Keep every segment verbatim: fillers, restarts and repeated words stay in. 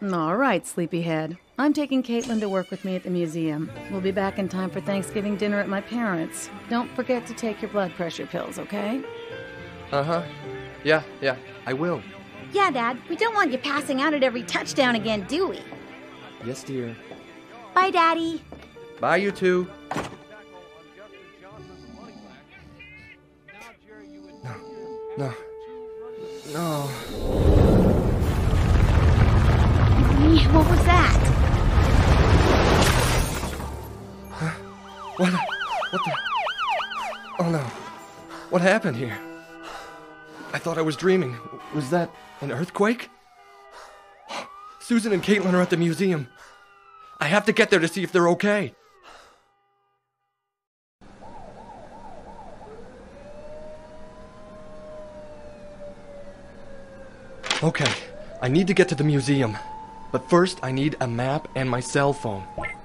All right, sleepyhead. I'm taking Caitlin to work with me at the museum. We'll be back in time for Thanksgiving dinner at my parents'. Don't forget to take your blood pressure pills, okay? Uh-huh. Yeah, yeah, I will. Yeah, Dad. We don't want you passing out at every touchdown again, do we? Yes, dear. Bye, Daddy. Bye, you two. No, no, no. Honey, what was that? Huh? What? What the? Oh no. What happened here? I thought I was dreaming. Was that an earthquake? Susan and Caitlin are at the museum. I have to get there to see if they're okay. Okay, I need to get to the museum. But first, I need a map and my cell phone.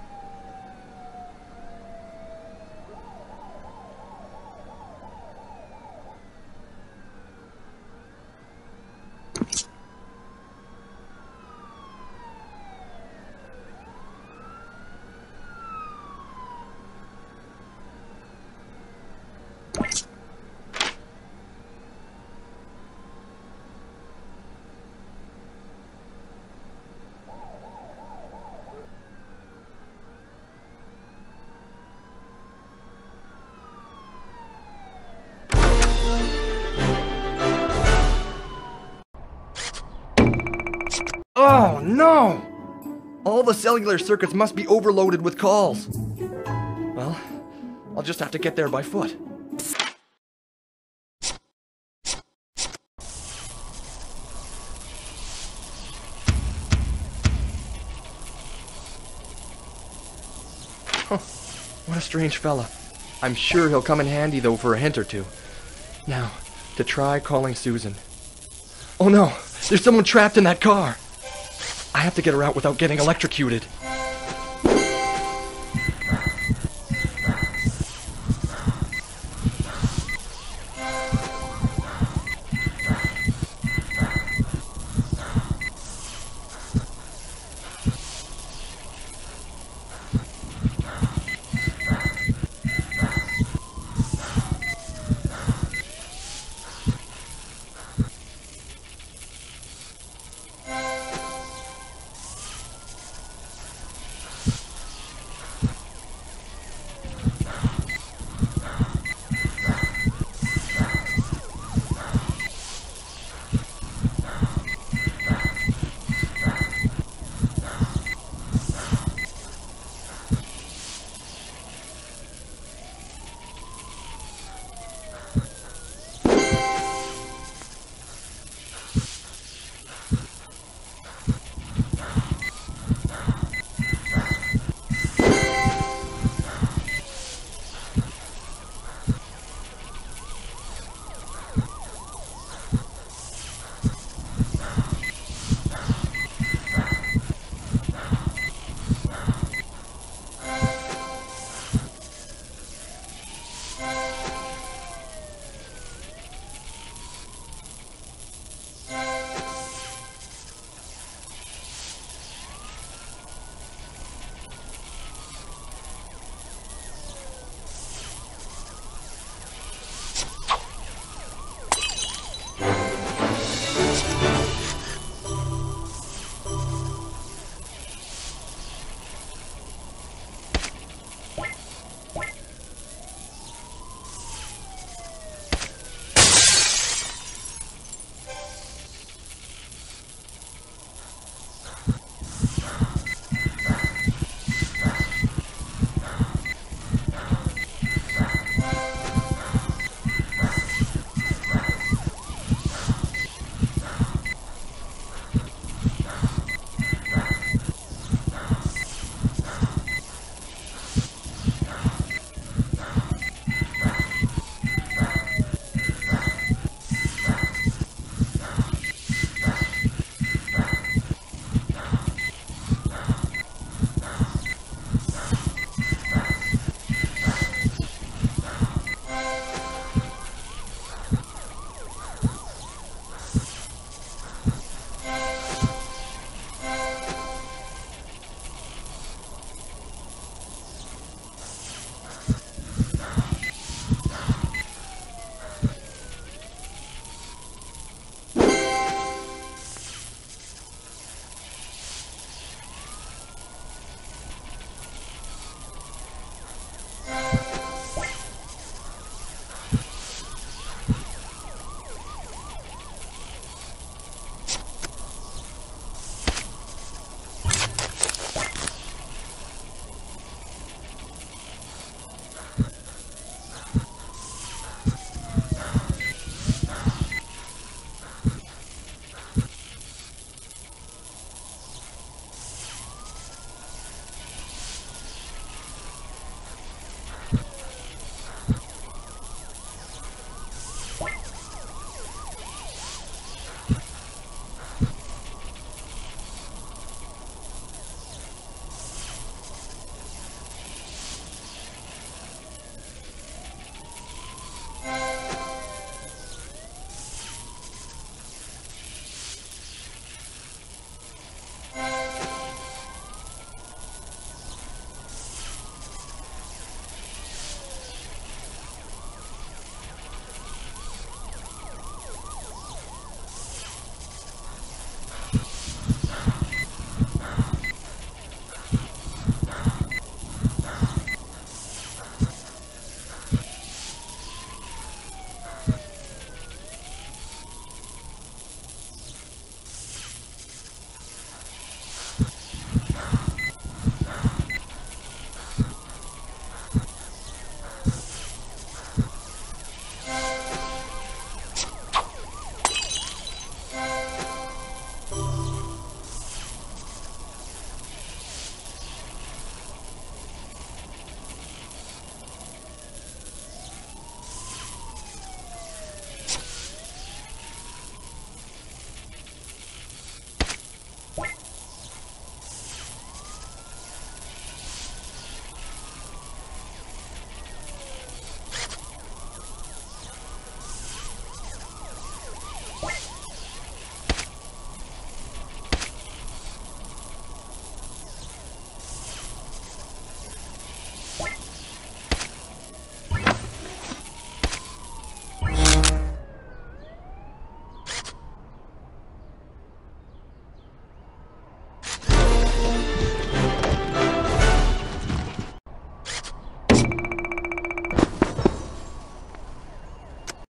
Oh, no! All the cellular circuits must be overloaded with calls. Well, I'll just have to get there by foot. Huh, what a strange fella. I'm sure he'll come in handy, though, for a hint or two. Now, to try calling Susan. Oh no! There's someone trapped in that car! I have to get her out without getting electrocuted.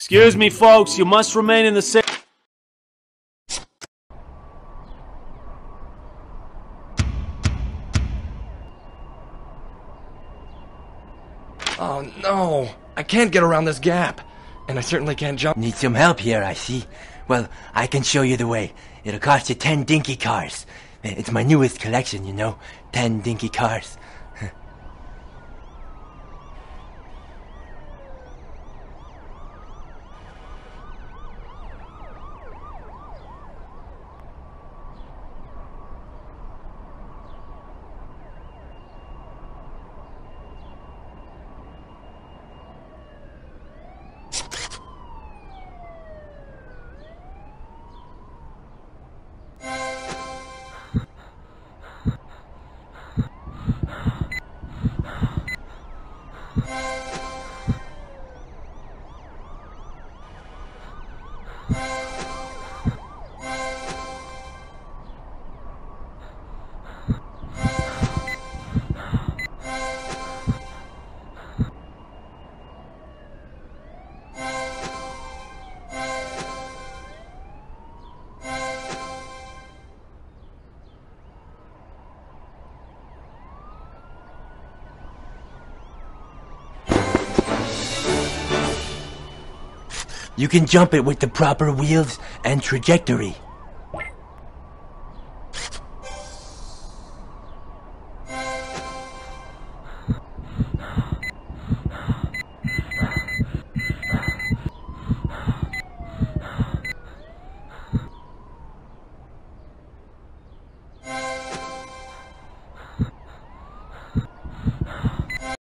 Excuse me, folks. You must remain in the same... Oh no! I can't get around this gap. And I certainly can't jump. Need some help here, I see. Well, I can show you the way. It'll cost you ten dinky cars. It's my newest collection, you know. Ten dinky cars. You can jump it with the proper wheels and trajectory.